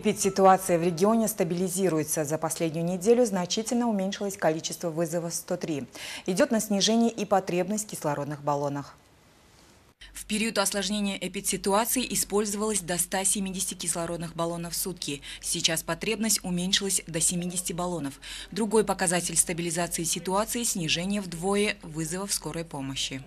Ситуация в регионе стабилизируется. За последнюю неделю значительно уменьшилось количество вызовов 103. Идет на снижение и потребность в кислородных баллонах. В период осложнения эпидситуации использовалось до 170 кислородных баллонов в сутки. Сейчас потребность уменьшилась до 70 баллонов. Другой показатель стабилизации ситуации – снижение вдвое вызовов скорой помощи.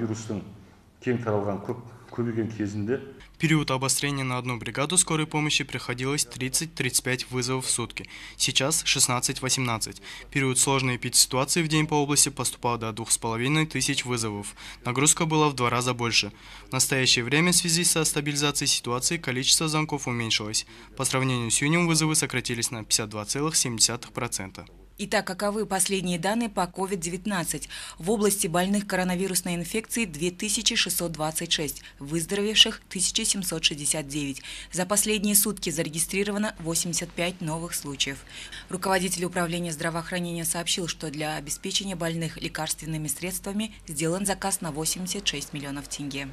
В период обострения на одну бригаду скорой помощи приходилось 30-35 вызовов в сутки. Сейчас 16-18. В период сложной эпидситуации в день по области поступало до 2500 вызовов. Нагрузка была в 2 раза больше. В настоящее время в связи со стабилизацией ситуации количество звонков уменьшилось. По сравнению с июнем вызовы сократились на 52,7%. Итак, каковы последние данные по COVID-19? В области больных коронавирусной инфекцией 2626, выздоровевших 1769. За последние сутки зарегистрировано 85 новых случаев. Руководитель управления здравоохранения сообщил, что для обеспечения больных лекарственными средствами сделан заказ на 86 миллионов тенге.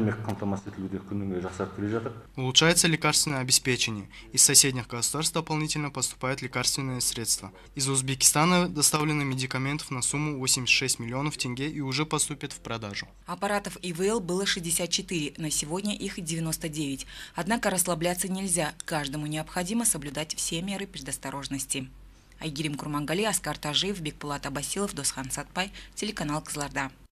Улучшается лекарственное обеспечение. Из соседних государств дополнительно поступают лекарственные средства. Из Узбекистана доставлено медикаментов на сумму 86 миллионов тенге и уже поступят в продажу. Аппаратов ИВЛ было 64, на сегодня их 99. Однако расслабляться нельзя, каждому необходимо соблюдать все меры предосторожности. Айгерим Курмангали, Аскар Тажиев, Бекпулат Абасилов, Досхан Сатпай, телеканал Кызылорда.